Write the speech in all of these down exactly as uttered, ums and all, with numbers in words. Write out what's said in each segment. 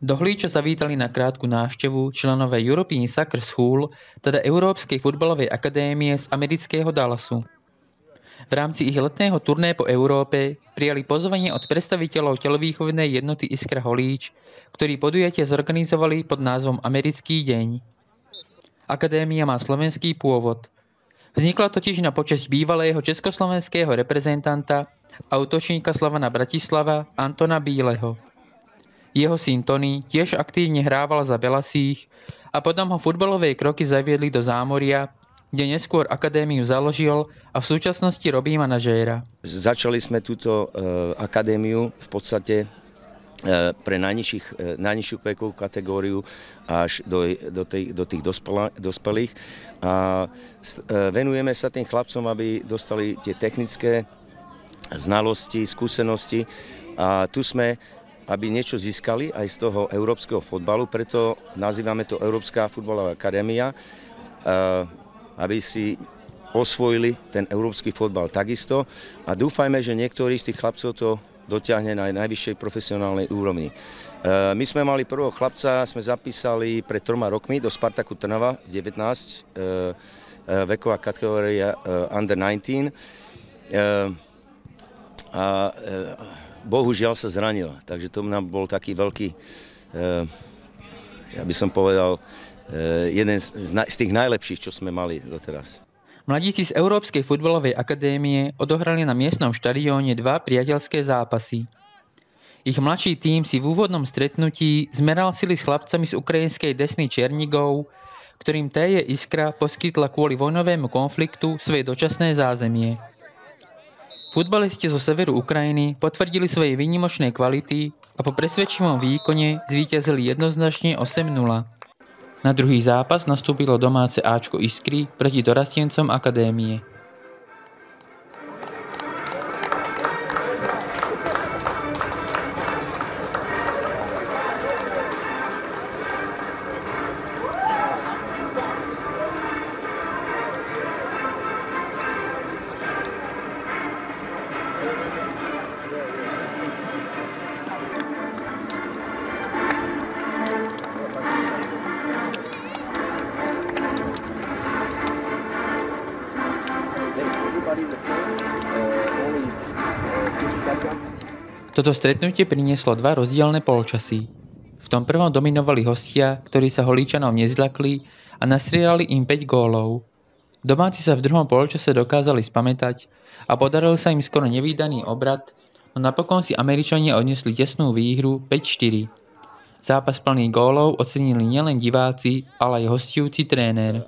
Do Hlíča zavítali na krátku návštevu členové European Soccer School, teda Európskej futbalovej akadémie z amerického Dallasu. V rámci ich letného turné po Európe prijali pozvanie od predstaviteľov telovýchovnej jednoty Iskra Holíč, ktorí podujatie zorganizovali pod názvom Americký deň. Akadémia má slovenský pôvod. Vznikla totiž na počesť bývalého československého reprezentanta a útočníka Slovana Bratislava Antona Bíleho. Jeho syn Tony tiež aktívne hrával za Belasích a potom ho futbalové kroky zaviedli do Zámoria, kde neskôr akadémiu založil a v súčasnosti robí manažéra. Začali sme túto e, akadémiu v podstate e, pre najnižších, e, najnižšiu vekovú kategóriu až do, do, tej, do tých dospela, dospelých a e, venujeme sa tým chlapcom, aby dostali tie technické znalosti, skúsenosti a tu sme, aby niečo získali aj z toho európskeho fotbalu, preto nazývame to Európska futbalová akadémia, aby si osvojili ten európsky fotbal takisto a dúfajme, že niektorí z tých chlapcov to dotiahne na najvyššej profesionálnej úrovni. My sme mali prvého chlapca, sme zapísali pred troma rokmi do Spartaku Trnava v devätnásť, veková kategória under devätnásť. A bohužiaľ sa zranil, takže to nám bol taký veľký, ja by som povedal, jeden z tých najlepších, čo sme mali doteraz. Mladíci z Európskej futbalovej akadémie odohrali na miestnom štadióne dva priateľské zápasy. Ich mladší tím si v úvodnom stretnutí zmeral sily s chlapcami z ukrajinskej Desny Černigov, ktorým té jé Iskra poskytla kvôli vojnovému konfliktu svoje dočasné zázemie. Futbalisti zo severu Ukrajiny potvrdili svoje výnimočné kvality a po presvedčivom výkone zvíťazili jednoznačne osem nula. Na druhý zápas nastúpilo domáce áčko Iskry proti dorastiencom akadémie. Toto stretnutie prinieslo dva rozdielne polčasy. V tom prvom dominovali hostia, ktorí sa Holíčanov nezľakli a nastrieľali im päť gólov. Domáci sa v druhom polčase dokázali spamätať a podaril sa im skoro nevídaný obrad, no napokon si Američania odnesli tesnú výhru päť štyri. Zápas plný gólov ocenili nielen diváci, ale aj hostujúci tréner.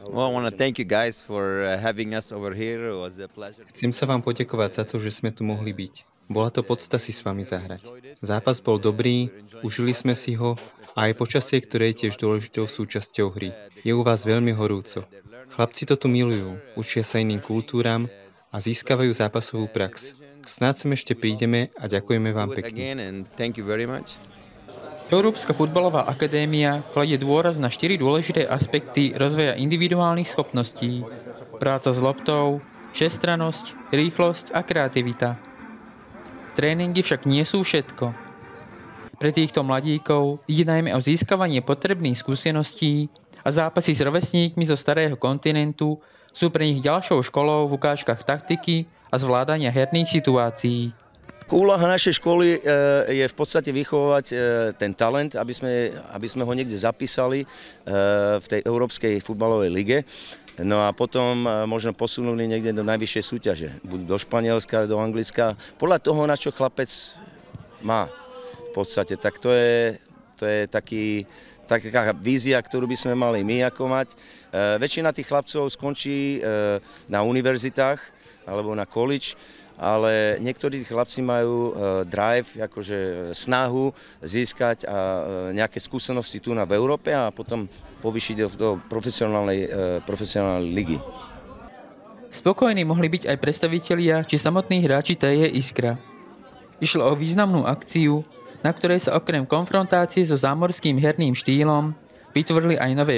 Chcem sa vám poďakovať za to, že sme tu mohli byť. Bola to podsta si s vami zahrať. Zápas bol dobrý, užili sme si ho a aj počasie, ktoré je tiež dôležitou súčasťou hry. Je u vás veľmi horúco. Chlapci to tu milujú, učia sa iným kultúram a získavajú zápasovú prax. Snáď sem ešte prídeme a ďakujeme vám pekne. Európska futbalová akadémia kladie dôraz na štyri dôležité aspekty rozvoja individuálnych schopností. Práca s loptou, všestrannosť, rýchlosť a kreativita. Tréningy však nie sú všetko. Pre týchto mladíkov ide najmä o získavanie potrebných skúseností a zápasy s rovesníkmi zo starého kontinentu sú pre nich ďalšou školou v ukážkach taktiky a zvládania herných situácií. Úloha našej školy je v podstate vychovávať ten talent, aby sme, aby sme ho niekde zapísali v tej Európskej futbalovej lige. No a potom možno posunuli niekde do najvyššej súťaže, buď do Španielska, do Anglicka, podľa toho, na čo chlapec má v podstate. Tak to je, to je taký, taká vízia, ktorú by sme mali my ako mať. E, väčšina tých chlapcov skončí e, na univerzitách alebo na college, ale niektorí chlapci majú e, drive, akože snahu získať a, e, nejaké skúsenosti tu na v Európe a potom povýšiť do, do profesionálnej, e, profesionálnej ligy. Spokojní mohli byť aj predstavitelia či samotní hráči té jé Iskra. Išlo o významnú akciu, na ktorej sa okrem konfrontácie so zámorským herným štýlom vytvorili aj nové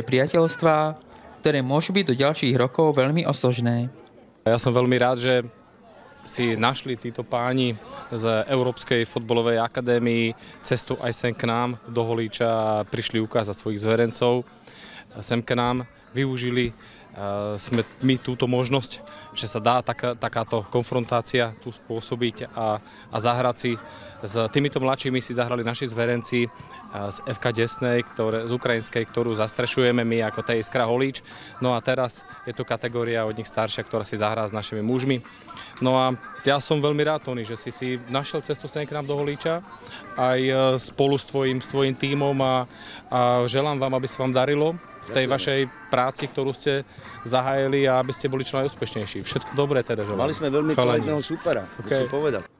priateľstvá, ktoré môžu byť do ďalších rokov veľmi osožné. Ja som veľmi rád, že si našli títo páni z Európskej futbalovej akadémii cestu aj sem k nám do Holíča a prišli ukázať svojich zverencov. Sem k nám využili sme my túto možnosť, že sa dá taká, takáto konfrontácia tu spôsobiť a, a zahrať si. S týmito mladšími si zahrali naši zverenci z ef ká Desnej, ktoré, z ukrajinskej, ktorú zastrešujeme my ako té es ká Holíč. No a teraz je tu kategória od nich staršia, ktorá si zahrá s našimi mužmi. No a ja som veľmi rád, Tony, že si si našiel cestu sem k nám do Holíča aj spolu s tvojim, s tvojim tímom a, a želám vám, aby sa vám darilo v tej vašej práci, ktorú ste zahájili a aby ste boli čo najúspešnejší. Všetko dobré teda želám. Mali sme veľmi kvalitného supera, okay. musím povedať.